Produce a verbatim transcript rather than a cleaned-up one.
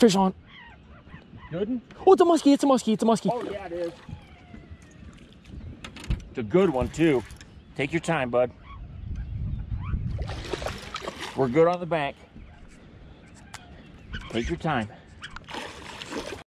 Fish on. Good one? Oh, it's a muskie, it's a muskie, it's a muskie. Oh, yeah, it is. It's a good one, too. Take your time, bud. We're good on the bank. Take your time.